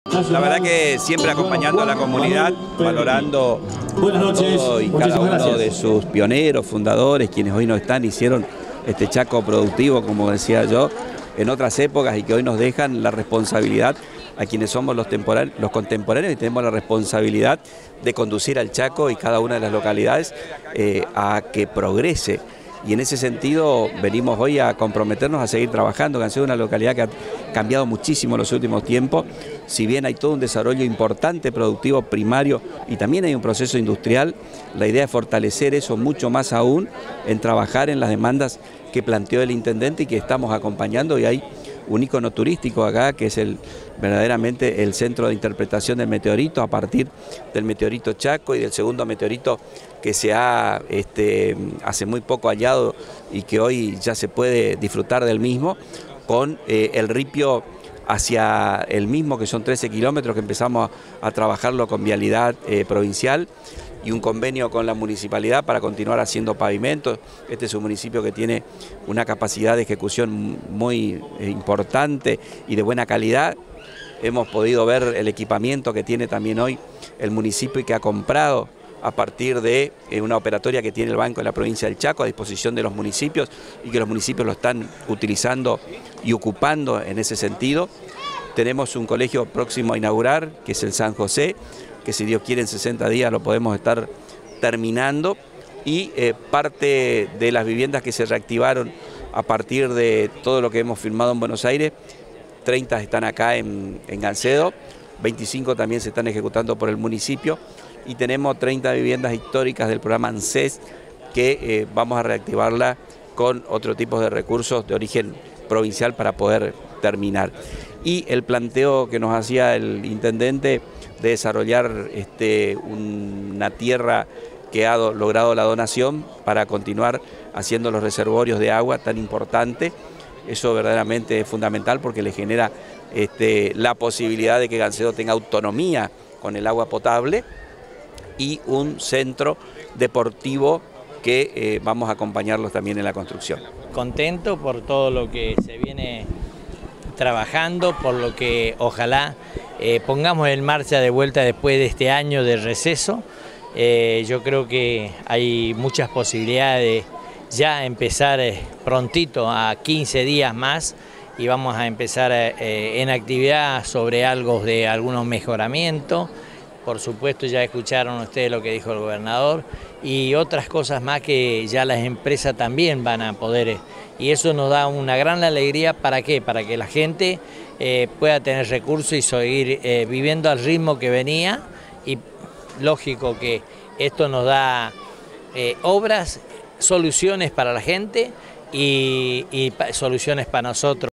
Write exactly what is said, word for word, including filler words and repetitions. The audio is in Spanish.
La verdad que siempre acompañando a la comunidad, valorando todo y cada uno de sus pioneros, fundadores, quienes hoy no están, hicieron este Chaco productivo, como decía yo, en otras épocas y que hoy nos dejan la responsabilidad a quienes somos los, los contemporáneos y tenemos la responsabilidad de conducir al Chaco y cada una de las localidades eh, a que progrese. Y en ese sentido venimos hoy a comprometernos a seguir trabajando, que ha sido una localidad que ha cambiado muchísimo en los últimos tiempos. Si bien hay todo un desarrollo importante, productivo, primario, y también hay un proceso industrial, la idea es fortalecer eso mucho más aún, en trabajar en las demandas que planteó el intendente y que estamos acompañando, y hay un ícono turístico acá que es el, verdaderamente el centro de interpretación del meteorito a partir del meteorito Chaco y del segundo meteorito que se ha este, hace muy poco hallado y que hoy ya se puede disfrutar del mismo, con eh, el ripio hacia el mismo, que son trece kilómetros, que empezamos a, a trabajarlo con vialidad eh, provincial, y un convenio con la municipalidad para continuar haciendo pavimentos. Este es un municipio que tiene una capacidad de ejecución muy importante y de buena calidad. Hemos podido ver el equipamiento que tiene también hoy el municipio y que ha comprado a partir de una operatoria que tiene el Banco de la provincia del Chaco a disposición de los municipios, y que los municipios lo están utilizando y ocupando en ese sentido. Tenemos un colegio próximo a inaugurar, que es el San José, que si Dios quiere en sesenta días lo podemos estar terminando, y eh, parte de las viviendas que se reactivaron a partir de todo lo que hemos firmado en Buenos Aires, treinta están acá en, en Gancedo, veinticinco también se están ejecutando por el municipio, y tenemos treinta viviendas históricas del programa ANSES que eh, vamos a reactivarla con otro tipo de recursos de origen provincial para poder terminar. Y el planteo que nos hacía el intendente de desarrollar este, una tierra que ha do, logrado la donación para continuar haciendo los reservorios de agua tan importante, eso verdaderamente es fundamental porque le genera este, la posibilidad de que Gancedo tenga autonomía con el agua potable, y un centro deportivo que eh, vamos a acompañarlos también en la construcción. Contento por todo lo que se viene trabajando, por lo que ojalá eh, pongamos en marcha de vuelta después de este año de receso. Eh, yo creo que hay muchas posibilidades de ya empezar eh, prontito, a quince días más, y vamos a empezar eh, en actividad sobre algo de algunos mejoramientos. Por supuesto, ya escucharon ustedes lo que dijo el gobernador y otras cosas más que ya las empresas también van a poder, y eso nos da una gran alegría. ¿Para qué? Para que la gente eh, pueda tener recursos y seguir eh, viviendo al ritmo que venía, y lógico que esto nos da eh, obras, soluciones para la gente y, y soluciones para nosotros.